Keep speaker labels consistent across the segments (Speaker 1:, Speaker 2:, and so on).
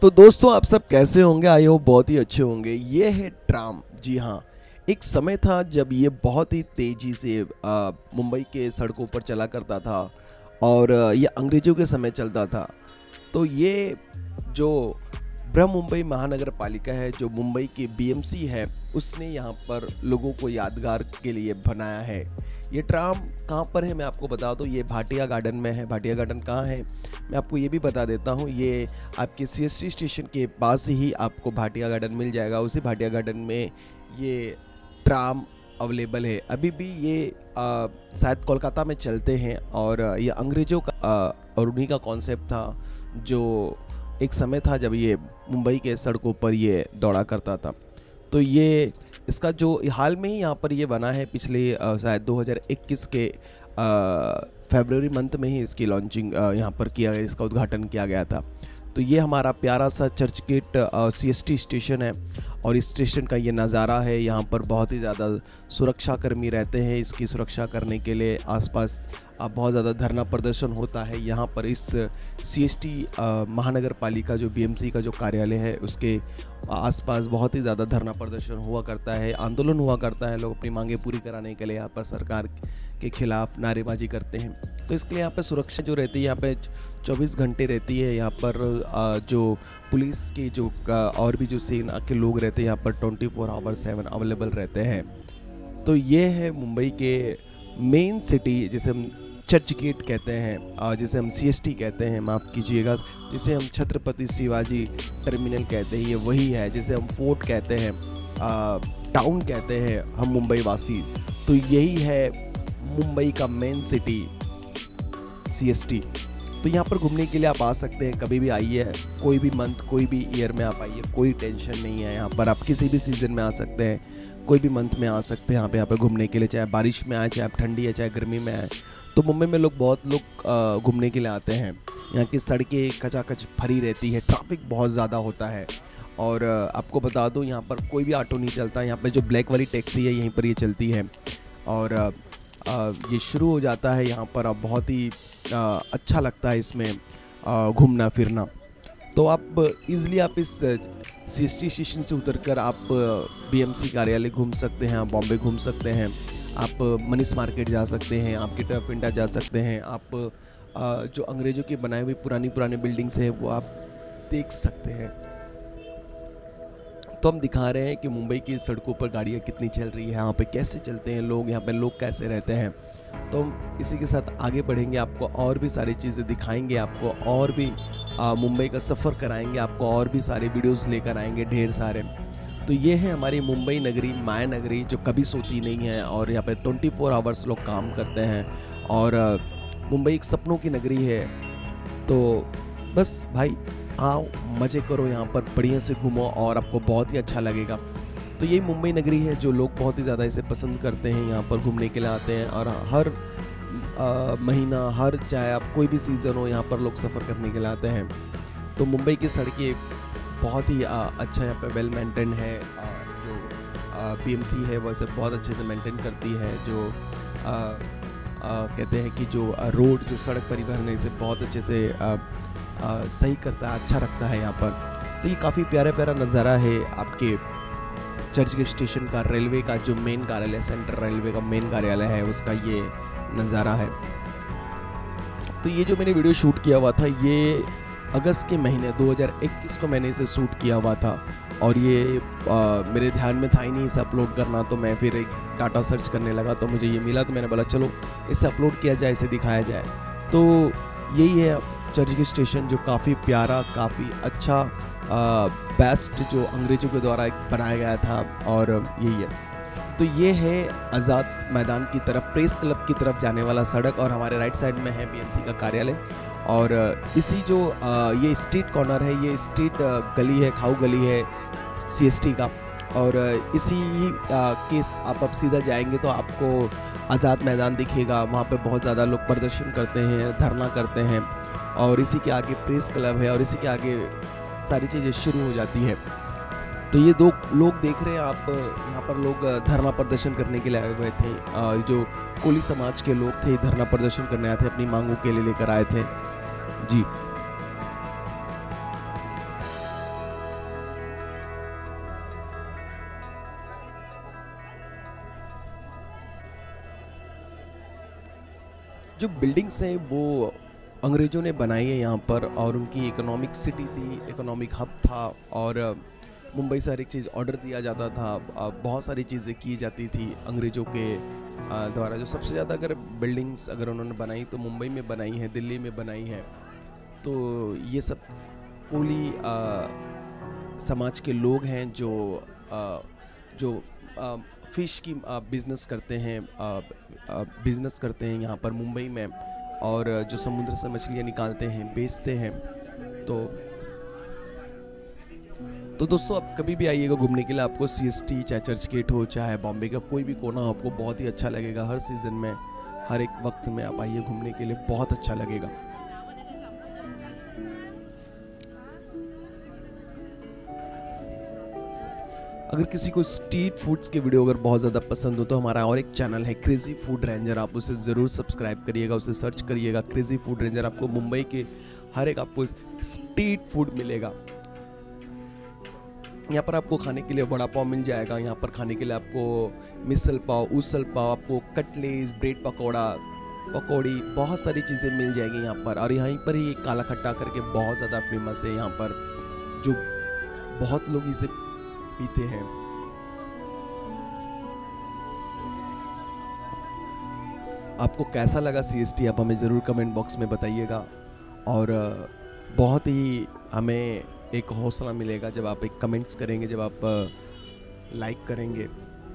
Speaker 1: तो दोस्तों आप सब कैसे होंगे? आई होप बहुत ही अच्छे होंगे। ये है ट्राम। जी हाँ, एक समय था जब ये बहुत ही तेज़ी से मुंबई के सड़कों पर चला करता था और ये अंग्रेज़ों के समय चलता था। तो ये जो बृहन मुंबई महानगर पालिका है, जो मुंबई की बीएमसी है, उसने यहाँ पर लोगों को यादगार के लिए बनाया है। ये ट्राम कहाँ पर है मैं आपको बता दूँ, ये भाटिया गार्डन में है। भाटिया गार्डन कहाँ है मैं आपको ये भी बता देता हूँ। ये आपके सीएसटी स्टेशन के पास ही आपको भाटिया गार्डन मिल जाएगा। उसी भाटिया गार्डन में ये ट्राम अवेलेबल है। अभी भी ये शायद कोलकाता में चलते हैं और ये अंग्रेज़ों का और उन्हीं का कॉन्सेप्ट था, जो एक समय था जब ये मुंबई के सड़कों पर ये दौड़ा करता था। तो ये इसका जो हाल में ही यहाँ पर ये बना है, पिछले शायद 2021 के फरवरी मंथ में ही इसकी लॉन्चिंग यहाँ पर किया गया, इसका उद्घाटन किया गया था। तो ये हमारा प्यारा सा चर्च गेट सीएसटी स्टेशन है और इस स्टेशन का ये नज़ारा है। यहाँ पर बहुत ही ज़्यादा सुरक्षा कर्मी रहते हैं। इसकी सुरक्षा करने के लिए आसपास बहुत ज़्यादा धरना प्रदर्शन होता है। यहाँ पर इस सीएसटी महानगर पालिका जो बीएमसी का जो कार्यालय है, उसके आसपास बहुत ही ज़्यादा धरना प्रदर्शन हुआ करता है, आंदोलन हुआ करता है। लोग अपनी मांगें पूरी कराने के लिए यहाँ पर सरकार के खिलाफ नारेबाजी करते हैं। तो इसके लिए यहाँ पर सुरक्षा जो रहती है, यहाँ पे 24 घंटे रहती है। यहाँ पर जो पुलिस की जो और भी जो सेना के लोग रहते हैं, यहाँ पर 24/7 अवेलेबल रहते हैं। तो ये है मुंबई के मेन सिटी, जिसे हम चर्च गेट कहते हैं, जिसे हम सीएसटी कहते हैं, माफ़ कीजिएगा, जिसे हम छत्रपति शिवाजी टर्मिनल कहते हैं, ये वही है। जिसे हम फोर्ट कहते हैं, टाउन कहते हैं हम मुंबई वासी। तो यही है मुंबई का मेन सिटी सीएसटी। तो यहाँ पर घूमने के लिए आप आ सकते हैं, कभी भी आइए, कोई भी मंथ कोई भी ईयर में आप आइए, कोई टेंशन नहीं है। यहाँ पर आप किसी भी सीज़न में आ सकते हैं, कोई भी मंथ में आ सकते हैं यहाँ पे घूमने के लिए, चाहे बारिश में आए, चाहे आप ठंडी है, चाहे गर्मी में आए। तो मुंबई में बहुत लोग घूमने के लिए आते हैं। यहाँ की सड़कें खचाखच भरी रहती है, ट्रैफिक बहुत ज़्यादा होता है। और आपको बता दूँ, यहाँ पर कोई भी ऑटो नहीं चलता। यहाँ पर जो ब्लैक वाली टैक्सी है, यहीं पर ये चलती है और ये शुरू हो जाता है यहाँ पर। अब बहुत ही अच्छा लगता है इसमें घूमना फिरना। तो आप इज़िली आप इस सीएसटी स्टेशन से उतरकर आप बीएमसी कार्यालय घूम सकते हैं, आप बॉम्बे घूम सकते हैं, आप मनीष मार्केट जा सकते हैं, आप गेटवे ऑफ इंडिया जा सकते हैं, आप जो अंग्रेज़ों की बनाई हुई पुरानी बिल्डिंग्स है वो आप देख सकते हैं। तो हम दिखा रहे हैं कि मुंबई की सड़कों पर गाड़ियाँ कितनी चल रही है, यहाँ पे कैसे चलते हैं लोग, यहाँ पे लोग कैसे रहते हैं। तो हम इसी के साथ आगे बढ़ेंगे, आपको और भी सारी चीज़ें दिखाएंगे, आपको और भी मुंबई का सफ़र कराएंगे, आपको और भी सारे वीडियोस लेकर आएंगे ढेर सारे। तो ये है हमारी मुंबई नगरी, माया नगरी, जो कभी सोती नहीं है और यहाँ पे 24 आवर्स लोग काम करते हैं और मुंबई एक सपनों की नगरी है। तो बस भाई आओ, मज़े करो, यहाँ पर बढ़िया से घूमो और आपको बहुत ही अच्छा लगेगा। तो यही मुंबई नगरी है, जो लोग बहुत ही ज़्यादा इसे पसंद करते हैं, यहाँ पर घूमने के लिए आते हैं और हर महीना, हर चाहे आप कोई भी सीज़न हो, यहाँ पर लोग सफ़र करने के लिए आते हैं। तो मुंबई की सड़कें बहुत ही अच्छा यहाँ पे वेल मेंटेन है। जो बीएमसी है वैसे बहुत अच्छे से मेंटेन करती है। जो कहते हैं कि जो रोड, जो सड़क परिवहन है, इसे बहुत अच्छे से सही करता है, अच्छा रखता है यहाँ पर। तो ये काफ़ी प्यारा नज़ारा है आपके चर्च गेट स्टेशन का, रेलवे का जो मेन कार्यालय, सेंट्रल रेलवे का मेन कार्यालय है, उसका ये नज़ारा है। तो ये जो मैंने वीडियो शूट किया हुआ था, ये अगस्त के महीने 2021 को मैंने इसे शूट किया हुआ था और ये मेरे ध्यान में था ही नहीं इसे अपलोड करना। तो मैं फिर एक डाटा सर्च करने लगा, तो मुझे ये मिला, तो मैंने बोला चलो इसे अपलोड किया जाए, इसे दिखाया जाए। तो यही है चर्च गेट स्टेशन, जो काफ़ी प्यारा, काफ़ी अच्छा, बेस्ट, जो अंग्रेज़ों के द्वारा बनाया गया था और यही है। तो ये है आज़ाद मैदान की तरफ, प्रेस क्लब की तरफ जाने वाला सड़क और हमारे राइट साइड में है बीएमसी का कार्यालय। और इसी जो ये स्ट्रीट कॉर्नर है, ये स्ट्रीट गली है, खाऊ गली है सीएसटी का। और इसी केस आप अब सीधा जाएंगे तो आपको आज़ाद मैदान दिखेगा। वहाँ पे बहुत ज़्यादा लोग प्रदर्शन करते हैं, धरना करते हैं और इसी के आगे प्रेस क्लब है और इसी के आगे सारी चीज़ें शुरू हो जाती है। तो ये दो लोग देख रहे हैं आप, यहाँ पर लोग धरना प्रदर्शन करने के लिए आए हुए थे। जो कोली समाज के लोग थे, धरना प्रदर्शन करने आए थे, अपनी मांगों के लिए लेकर आए थे। जी। जो बिल्डिंग्स हैं वो अंग्रेज़ों ने बनाई है यहाँ पर, और उनकी इकोनॉमिक सिटी थी, इकोनॉमिक हब था, और मुंबई से हर एक चीज़ ऑर्डर दिया जाता था। बहुत सारी चीज़ें की जाती थी अंग्रेज़ों के द्वारा। जो सबसे ज़्यादा अगर बिल्डिंग्स अगर उन्होंने बनाई तो मुंबई में बनाई है, दिल्ली में बनाई है। तो ये सब कोली समाज के लोग हैं जो फ़िश की बिज़नेस करते हैं, यहाँ पर मुंबई में, और जो समुद्र से मछलियाँ निकालते हैं, बेचते हैं। तो दोस्तों, आप कभी भी आइएगा घूमने के लिए, आपको CST चाहे चर्च गेट हो, चाहे बॉम्बे का कोई भी कोना हो, आपको बहुत ही अच्छा लगेगा। हर सीज़न में, हर एक वक्त में आप आइए घूमने के लिए, बहुत अच्छा लगेगा। अगर किसी को स्ट्रीट फूड्स के वीडियो अगर बहुत ज़्यादा पसंद हो तो हमारा और एक चैनल है क्रेजी फूड रेंजर, आप उसे ज़रूर सब्सक्राइब करिएगा, उसे सर्च करिएगा क्रेजी फूड रेंजर। आपको मुंबई के हर एक आपको स्ट्रीट फूड मिलेगा। यहाँ पर आपको खाने के लिए वड़ा पाव मिल जाएगा, यहाँ पर खाने के लिए आपको मिसल पाव, उसल पाव, आपको कटलेस, ब्रेड पकौड़ा, पकौड़ी, बहुत सारी चीज़ें मिल जाएगी यहाँ पर। और यहीं पर ही काला खट्टा करके बहुत ज़्यादा फेमस है यहाँ पर, जो बहुत लोग इसे पीते हैं। आपको कैसा लगा CST, आप हमें ज़रूर कमेंट बॉक्स में बताइएगा, और बहुत ही हमें एक हौसला मिलेगा जब आप एक कमेंट्स करेंगे, जब आप लाइक करेंगे।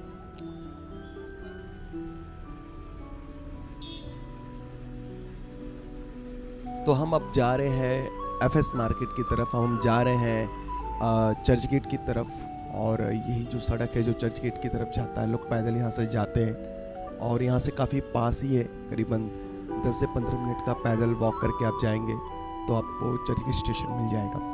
Speaker 1: तो हम अब जा रहे हैं FS मार्केट की तरफ, हम जा रहे हैं चर्च गेट की तरफ, और यही जो सड़क है जो चर्च गेट की तरफ जाता है, लोग पैदल यहाँ से जाते हैं, और यहाँ से काफ़ी पास ही है, करीबन 10 से 15 मिनट का पैदल वॉक करके आप जाएंगे तो आपको चर्च गेट स्टेशन मिल जाएगा।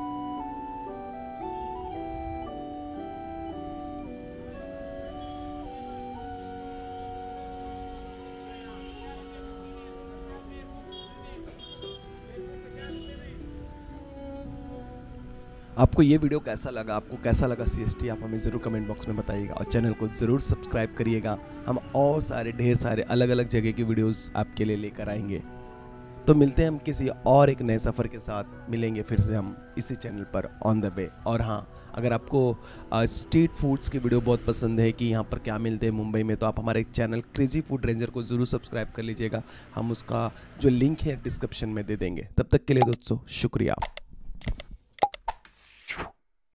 Speaker 1: आपको ये वीडियो कैसा लगा, आपको कैसा लगा CST, आप हमें ज़रूर कमेंट बॉक्स में बताइएगा, और चैनल को ज़रूर सब्सक्राइब करिएगा। हम और सारे ढेर सारे अलग अलग जगह की वीडियोस आपके लिए लेकर आएंगे। तो मिलते हैं हम किसी और एक नए सफ़र के साथ, मिलेंगे फिर से हम इसी चैनल पर ऑन द वे। और हाँ, अगर आपको स्ट्रीट फूड्स की वीडियो बहुत पसंद है कि यहाँ पर क्या मिलते हैं मुंबई में, तो आप हमारे एक चैनल क्रेजी फूड रेंजर को ज़रूर सब्सक्राइब कर लीजिएगा। हम उसका जो लिंक है डिस्क्रिप्शन में दे देंगे। तब तक के लिए दोस्तों, शुक्रिया।